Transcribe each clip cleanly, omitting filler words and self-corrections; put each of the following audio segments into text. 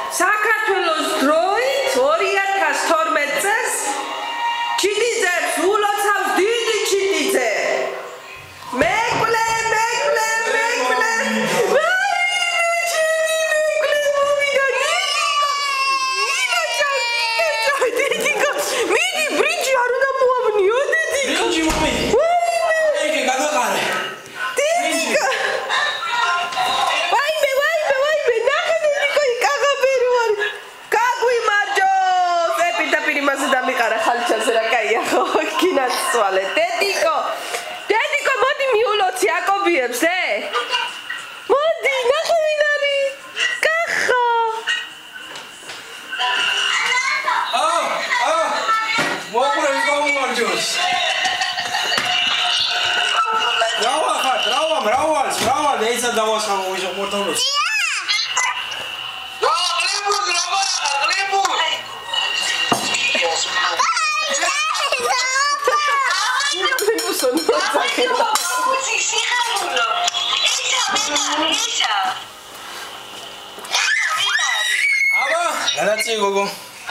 საქართველოს დროით 2012 წელს ჩიტიძებს ულოცავს დიდი ჩიტიძე. მეკვლეეee დედიკო მოდი მიულოცი აკობიებს მოდი ნახე ვინ არის კახა მოყურე გამომარჯოს მრავალ ეცა დავასხამო ვიზო მორთონოს განაცი გოგო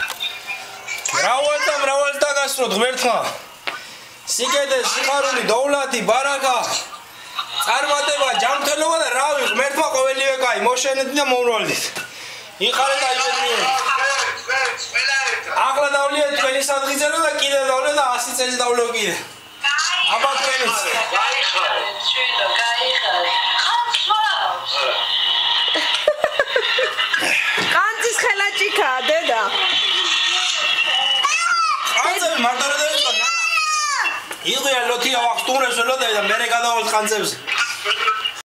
მრავალ დაგასროთ ღმერთმა სიკეთე სიხარული დოვლათი ბარაკა წარმატება ჯანმრთელობა და რავი ღმერთმა ყოველივე კაი მოშენეთ და მომრავლდით იყარეთ და იმედნიერეთ ახლა დავლიეთ თქვენი სადღიძერო და კიდე დავლე და 100 წელი დავლე კიდე აბა თქვენიც გაიხარეთ შვილო გაიხარეთ კანძის ხელაჭიქა დედა კანძები მარტო რა დაიწყო იღია ლოთია ვახტურებს ველოდა და მე გადავალთ კანძებზე